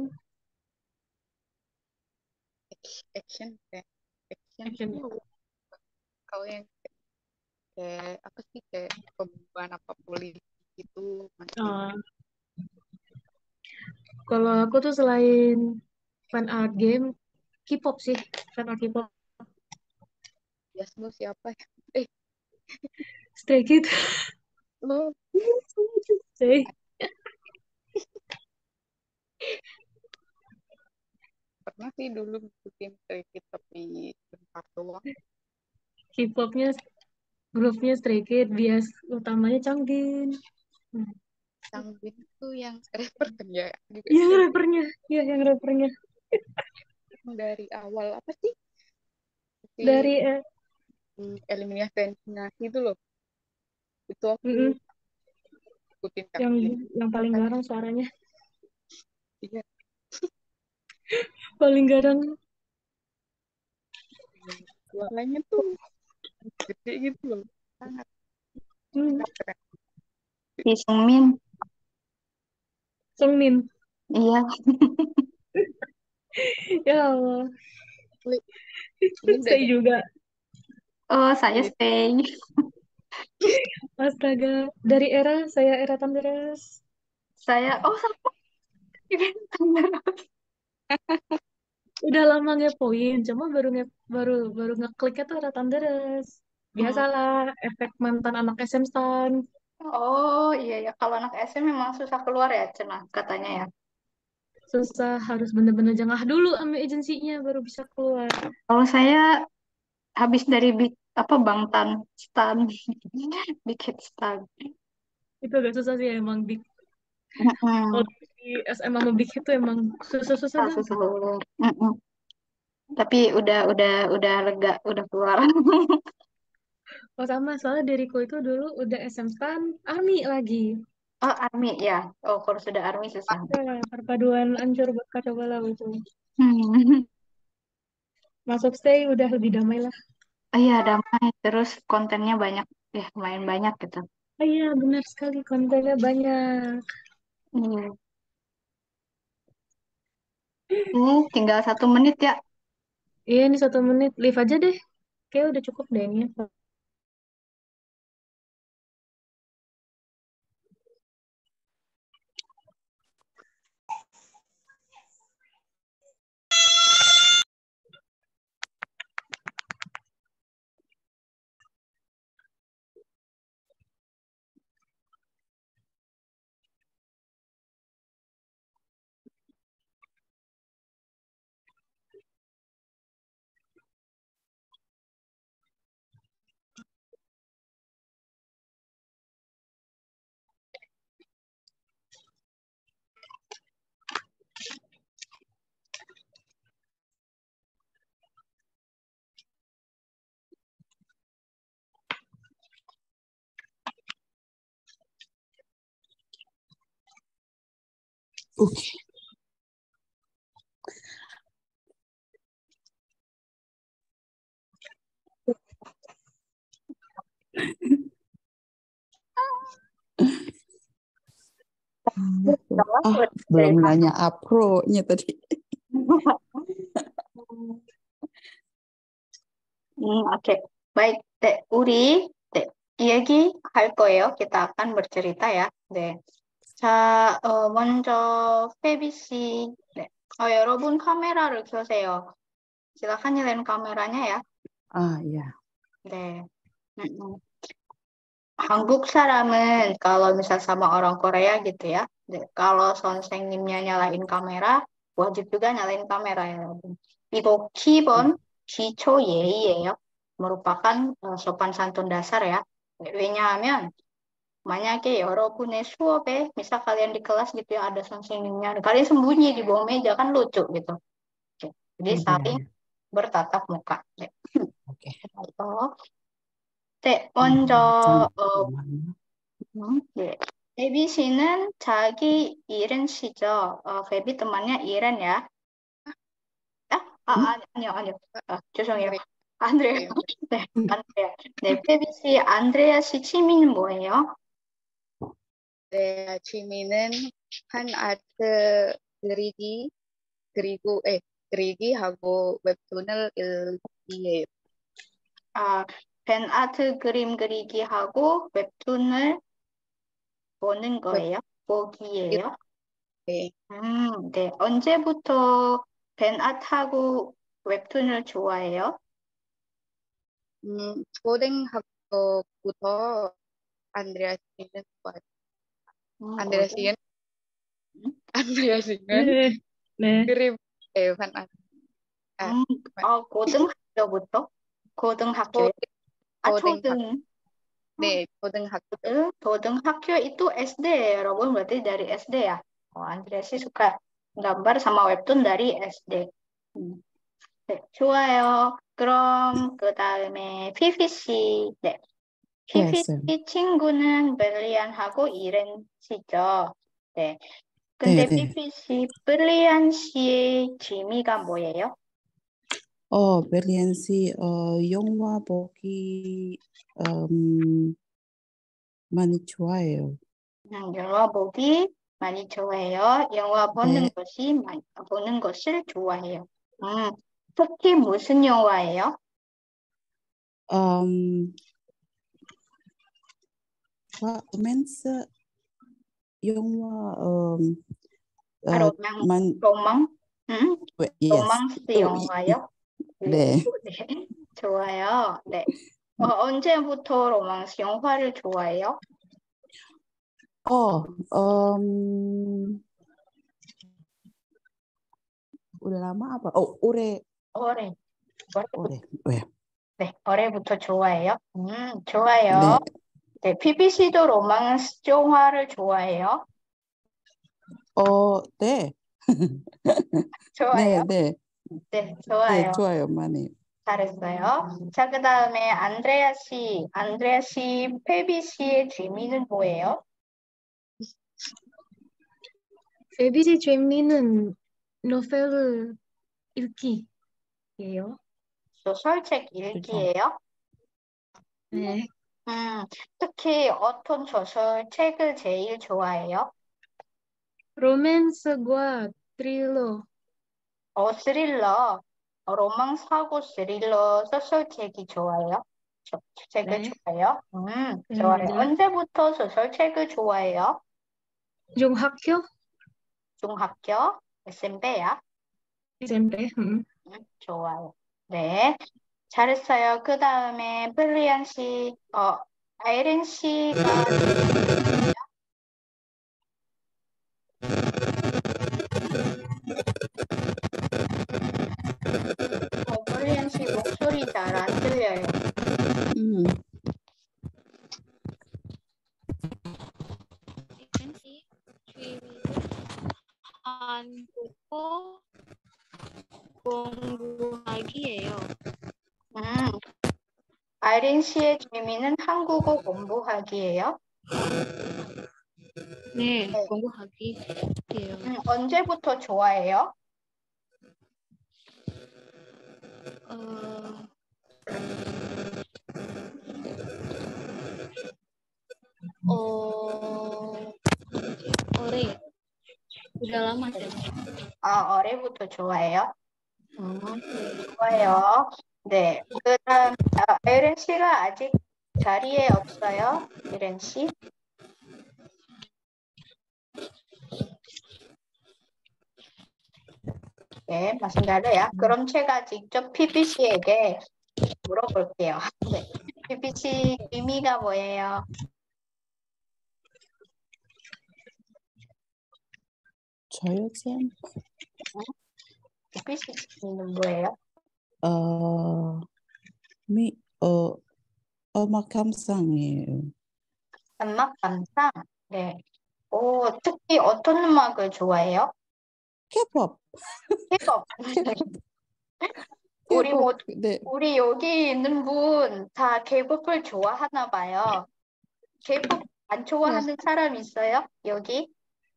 ac- action kayak action action. tuh kalau yang kayak apa sih kayak pembunuhan apa polisi gitu masih Uh, kalau aku tuh selain fan art game, K-pop sih, fan art K-pop. Yasno siapa ya? Eh, Stray Kids, lo Stray. pernah sih dulu ngikutin sedikit tapi bentar doang. K-popnya, grupnya Stray Kids, bias utamanya Changbin. Hmm. Changbin tuh yang rapper kan ya juga Yang sih rappernya, ya yang rappernya. dari awal apa sih si Dari, eh, hmm, eliminasi eliminasi itu loh itu aku mm-mm, ikutin yang Changbin yang paling kan garang suaranya, iya paling garang. hmm, suaranya tuh gede gitu loh sangat Hmm. sangat keren. Si Sungmin. Sungmin. Iya. Ya Allah, Li, ini udah saya jadi juga. Oh, saya jadi stay. Astaga, dari era saya era Thunderes. Saya, oh sama juga. Udah lama ngepoin, cuma baru nge baru baru ngekliknya tuh era Thunderes. Hmm. Biasalah, efek mantan anak S M Stan. Oh iya ya, kalau anak S M memang susah keluar ya, cenah katanya ya. Susah, harus bener-bener jengah dulu ambil agensinya baru bisa keluar. Kalau saya habis dari big apa Bangtan Stan, Big Hit Stan. Itu agak susah sih emang. Big. Kalau Mm-mm. di S M sama Big Hit tuh emang susah-susah Ah, banget. susah keluar. Mm-mm. Tapi udah udah udah lega, udah keluar. Oh sama, soalnya diriku itu dulu udah S M Stan, Army lagi. Oh Army ya. Oh kalau sudah Army susah. Ya, perpaduan ancur buat kacau balau itu. Hmm. Masuk stay udah lebih damai lah. Oh iya damai. Terus kontennya banyak, ya lumayan banyak gitu. Oh iya, benar sekali kontennya banyak. 음, hmm, tinggal satu menit ya. Iya, ini satu menit. Leave aja deh. Kayak udah cukup deh ini. Oke. Ah, belum nanya apro-nya tadi. 음, 오케이. Baik, Dek Uri, Dek, 이야기할 거예요. kita akan bercerita ya. 네. 자, 어, 먼저 페비 씨, 네. 어, 여러분 카메라를 켜세요. Silakan nyalain kameranya ya. Ah, ya. 네. 음, 음. 한국 사람은 kalau misal sama orang Korea gitu ya, 네, kalau 선생님nya nyalain kamera, wajib juga nyalain kamera ya, 여러분. 이거 기본 기초 예의예요. merupakan 어, sopan santun dasar ya. 네, 왜냐하면 만약에 여러분의 수업에 misal kalian di kelas gitu ya ada 선생님nya, kalian sembunyi di bawah meja kan lucu gitu. Oke. Jadi Oh, ya, saling ya. bertatap muka. 네. Oke. itu. 네, Hmm, 먼저 어, mana? 음, 네. 베비 씨는 자기 이른 씨죠. 어, 베비 temannya 이른 ya. 아, 아, Hmm? 아니, 아니요, 아니요. 아, 죄송해요. 네, 안드레아. 네. 네, 안드레아. 네, 베비 씨, 안드레아 씨 취미는 뭐예요? 네, 취미는 팬아트 그리기, 그리고, 에, 그리기하고 웹툰을 읽기예요. 아, 팬아트 그림 그리기 하고 웹툰을 보는 거예요? 보기예요? 네, 음, 네. 언제부터 팬아트하고 웹툰을 좋아해요? 음, 고등학교부터 안드레아 씨는 좋아요. 음, 안드레아 고등, 씨는, 음, 안드레아 씨는 네, 네. 그림, 에, 팬아트, 아, 음, 아, 고등학교부터? 고등학교요? 고등, 아, 고등학, 초등. 네, 고등학교. 고등, 고등학교 itu S D ya, 여러분. Berarti dari S D ya. Oh, Andrea sih suka gambar sama webtoon dari S D. 음. 네, 좋아요. 그럼 그 다음에 피피 씨. 네, Yes, 피피 Sam. 씨 친구는 벨리안하고 이렌 씨죠. 네. 네, 근데 네. 피피 씨, 벨리안 씨의 취미가 뭐예요? 어, 벨리안 씨, 어, 영화 보기 음, 많이 좋아해요. 음, 영화 보기 많이 좋아해요. 영화 보는 네, 것이 많이, 보는 것을 좋아해요. 음, 특히 무슨 영화예요? 음, 로맨스 영화, 음, 아, 어, 로망, 만, 로망? 음, 왜, yes. 로망스 어, 이- 이- 영화요? 네. 네, 좋아요. 네. 어, 언제부터 로망스 영화를 좋아해요? 어, 음, udah lama apa? Oh, 올해, 올해. 올해부터, 올해, 왜? 네, 올해부터 좋아해요? 음, 좋아요. 네, 네, 피비씨도 로망스 영화를 좋아해요? 어, 네, 좋아요. 네, 네, 네, 네, 좋아요. 좋아요, 많이. 잘했어요. 자, 그 다음에 안드레아 씨. 안드레아 씨, 페비 씨의 취미는 뭐예요? 베비 씨 취미는 노벨 읽기예요. 소설책 읽기예요? 네. 음, 특히 어떤 소설책을 제일 좋아해요? 로맨스과 트릴러. 어, 스릴러. 어, 로망스하고 스릴러 소설책이 좋아요. 저- 책을 네. 좋아해요. 음, 음, 좋아요. 네. 언제부터 소설책을 좋아해요? 중학교? 중학교? 에스엠피야? 에스엠피. 음. 음, 좋아요. 네, 잘했어요. 그 다음에 블리안 씨, 어, 아이린 씨가 어, 블리안 씨 목소리 잘 안 들려요. 음. 씨 취미는 한국어 공부하기예요. 음, 아이린 씨의 취미는 한국어 공부하기예요. 네, 네. 공부하기예요. 음, 언제부터 좋아해요? 어, 어, 올해 udah lama sih. 아, 어려부터 좋아해요? 음, 좋아요. 네, 그 다음, 아, 에렌 씨가 아직 자리에 없어요? 에렌 씨? 네, 맞습니다. 야, 그럼 제가 직접 피피씨에게 물어볼게요. 네, 피피씨 의미가 뭐예요? 저요, 쌤? 피피씨 의미는 뭐예요? 어, 미, 어, 음악 감상이에요. 음악 감상? 네. 오, 특히 어떤 음악을 좋아해요? K-pop. K-pop. 우리 K-pop. 뭐, 네. 우리 여기 있는 분 다 케이팝을 좋아하나 봐요. 케이팝 안 좋아하는 사람 있어요? 여기?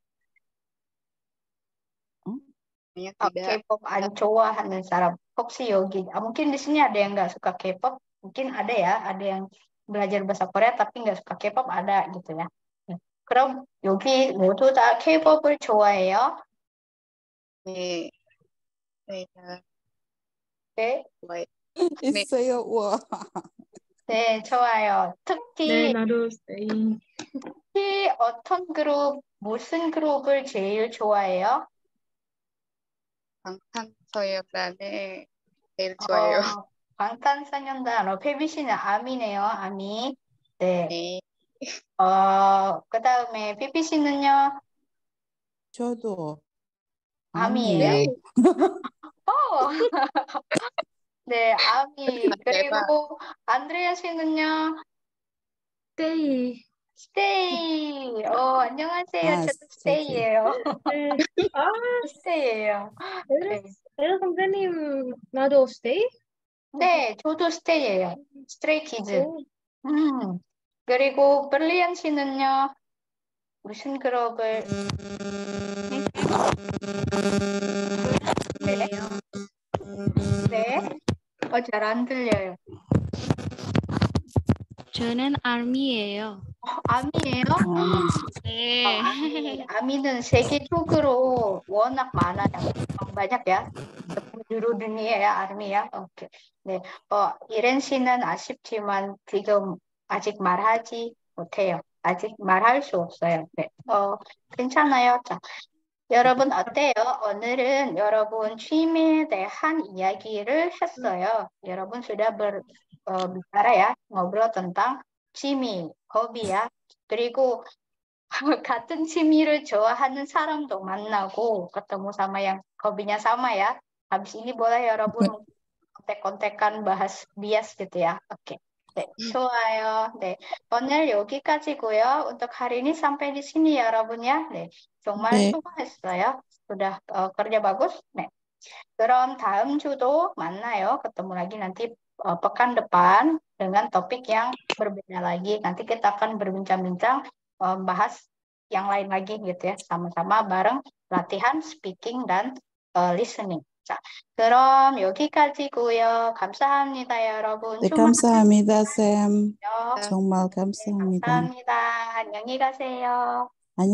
Banyak 아, tidak. K-pop 안 좋아하는 사람. 혹시 여기, ah, mungkin di sini ada yang nggak suka K-pop. Mungkin ada ya, ada yang belajar bahasa Korea tapi nggak suka K-pop ada gitu ya. 네. 그럼 여기 모두 다 K-pop을 좋아해요? 네. 네, 다 네. 좋아해요. 네. 있어요. 와. 네, 좋아요. 네, 특히, 나도 스테이. 특히 어떤 그룹, 무슨 그룹을 제일 좋아해요? 방탄소년단을 제일 좋아해요. 어, 방탄소년단, 어, 페비 씨는 아미네요, 아미. 네. 네. 어, 그 다음에 피피 씨는요? 저도 아미예요? 아미예요. 어, 네, 아미. 대박. 그리고 안드레아 씨는요? 스테이. 스테이. 어, 안녕하세요. 아, 저도 저기. 스테이예요. 네. 아, 스테이예요. 네. 에르 선생님, 나도 스테이? 네, 저도 스테이예요. 스트레이 키즈. 오, 음. 그리고 브릴리언 씨는요? 무슨 그룹을? 네. 네. 어, 잘 안 들려요. 저는 아미예요. 어, 아미예요? 아미. 네. 어, 아미, 아미는 세계적으로 워낙 많아요. 어, banyak ya. seluruh dunia ya, 아미 ya. 오케이. 네. 어, 이렌 씨는 아쉽지만 지금 아직 말하지 못해요. 아직 말할 수 없어요. 네. 어, 괜찮아요. 자, 여러분 어때요? 오늘은 여러분 취미에 대한 이야기를 했어요. 여러분 sudah ber, 어, bicara ya, ngobrol tentang 취미, hobi야. 그리고 같은 취미를 좋아하는 사람도 만나고 ketemu sama yang hobinya sama ya. Habis ini boleh 여러분 kontek-kontekan bahas bias gitu ya. Oke. 네, 좋아요. 네, 오늘 여기까지고요. untuk hari ini sampai di sini ya 여러분 ya. 네, 정말 네. 수고했어요. sudah 어, kerja bagus. 네. 그럼 다음 주도 만나요. ketemu lagi nanti uh, pekan depan dengan topik yang berbeda lagi. Nanti kita akan berbincang-bincang uh, bahas yang lain lagi gitu ya. sama-sama bareng latihan speaking dan uh, listening. 자, 그럼 여기까지고요. 감사합니다, 여러분. 네, 주말 감사합니다, 쌤. 되세요. 정말 네, 감사합니다. 감사합니다. 안녕히 가세요.